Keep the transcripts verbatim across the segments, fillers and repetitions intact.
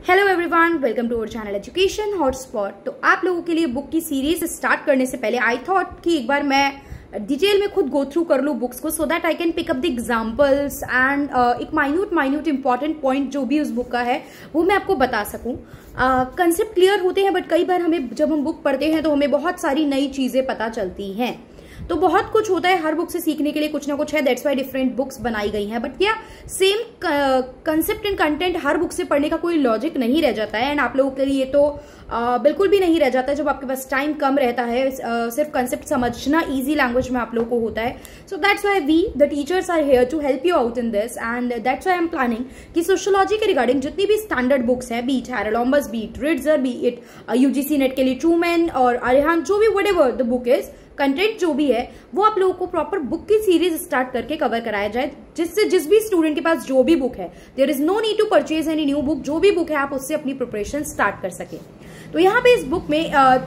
Hello everyone, welcome to our channel education hotspot. तो आप लोगों के लिए बुक की सीरीज स्टार्ट करने से पहले आई थॉट कि एक बार मैं डिटेल में खुद गो थ्रू कर लूँ बुक्स को, so that I can pick up the examples and एक माइन्यूट माइन्यूट इंपॉर्टेंट पॉइंट जो भी उस बुक का है वो मैं आपको बता सकूँ। कंसेप्ट क्लियर होते हैं, बट कई बार हमें जब हम बुक पढ़ते हैं तो हमें बहुत सारी नई चीजें पता चलती हैं। तो बहुत कुछ होता है, हर बुक से सीखने के लिए कुछ ना कुछ है, दैट्स वाई डिफरेंट बुक्स बनाई गई हैं। बट क्या सेम कंसेप्ट एंड कंटेंट हर बुक से पढ़ने का कोई लॉजिक नहीं रह जाता है, एंड आप लोगों के लिए तो uh, बिल्कुल भी नहीं रह जाता है जब आपके पास टाइम कम रहता है। uh, सिर्फ कंसेप्ट समझना इजी लैंग्वेज में आप लोगों को होता है। So that's why we the teachers are here to help you out in this, and that's why I am planning कि सोशियोलॉजी के रिगार्डिंग जितनी भी स्टैंडर्ड बुक्स हैं, be it Haralambos, be it Ritzer, be it UGC net के लिए Trueman और अरिहान, जो भी whatever the book is, content जो भी है वो आप लोगों को प्रॉपर बुक की सीरीज स्टार्ट करके कवर कराया जाए, जिससे जिस भी स्टूडेंट के पास जो भी बुक है, there is no need to purchase any new book, जो भी बुक है आप उससे अपनी प्रिपरेशन स्टार्ट कर सके। तो यहाँ पे इस बुक में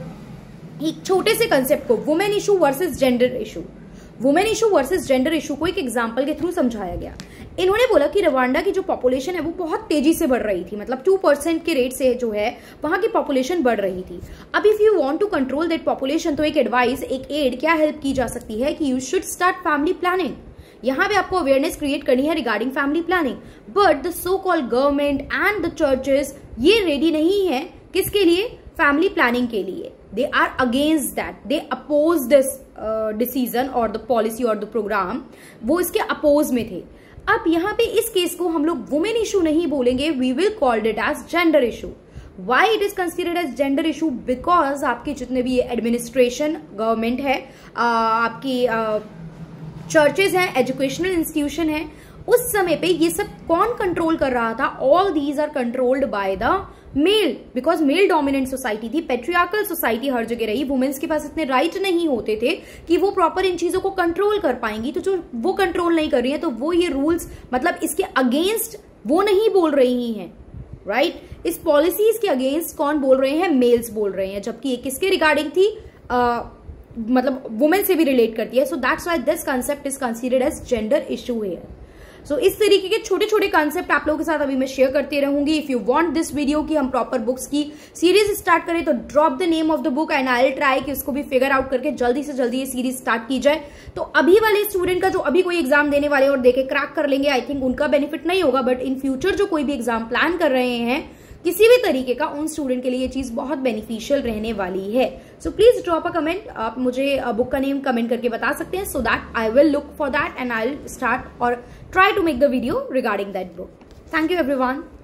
एक छोटे से कंसेप्ट को, women issue versus gender issue, women issue versus gender issue को एक एग्जाम्पल के थ्रू समझाया गया। इन्होंने बोला कि रवांडा की जो पॉपुलेशन है वो बहुत तेजी से बढ़ रही थी, मतलब टू परसेंट के रेट से जो है वहां की पॉपुलेशन बढ़ रही थी। अब if you want to control that population, तो एक एडवाइस, एक एड क्या हेल्प की जा सकती है कि you should start family planning. यहाँ पे आपको अवेयरनेस क्रिएट करनी है regarding family planning, but the so called government and the churches ये रेडी नहीं है किसके लिए, फैमिली प्लानिंग के लिए। They are against that, they oppose this decision और द पॉलिसी और द प्रोग्राम, वो इसके अपोज में थे। अब यहाँ पे इस केस को हम लोग वुमेन इशू नहीं बोलेंगे, we will called it as gender issue. Why it is considered as gender issue? Because आपके जितने भी एडमिनिस्ट्रेशन, गवर्नमेंट है, आपकी चर्चेज हैं, एजुकेशनल इंस्टीट्यूशन है, उस समय पे ये सब कौन कंट्रोल कर रहा था? All these are controlled by the male, because male dominant society थी, पेट्रियार्कल सोसाइटी हर जगह रही। वुमेन्स के पास इतने राइट नहीं होते थे कि वो प्रॉपर इन चीजों को कंट्रोल कर पाएंगी। तो जो वो कंट्रोल नहीं कर रही है, तो वो ये रूल्स, मतलब इसके अगेंस्ट वो नहीं बोल रही हैं, राइट right? इस पॉलिसीज के अगेंस्ट कौन बोल रहे हैं? मेल्स बोल रहे हैं, जबकि ये किसके रिगार्डिंग थी? uh, मतलब वुमेन से भी रिलेट करती है। So that's why this concept is considered as gender issue here. So so, इस तरीके के छोटे छोटे कंसेप्ट आप लोगों के साथ अभी मैं शेयर करती रहूंगी। If you want this video कि हम प्रॉपर बुक्स की सीरीज स्टार्ट करें, तो drop the name of the book and I will try कि उसको भी फिगर आउट करके जल्दी से जल्दी ये सीरीज स्टार्ट की जाए। तो अभी वाले स्टूडेंट का जो अभी कोई एग्जाम देने वाले और देके क्रैक कर लेंगे, आई थिंक उनका बेनिफिट नहीं होगा, बट इन फ्यूचर जो कोई भी एग्जाम प्लान कर रहे हैं किसी भी तरीके का, उन स्टूडेंट के लिए ये चीज बहुत बेनिफिशियल रहने वाली है। So please drop a comment, आप मुझे बुक का नेम कमेंट करके बता सकते हैं, so that I will look for that and I will start और try to make the video regarding that book. Thank you everyone.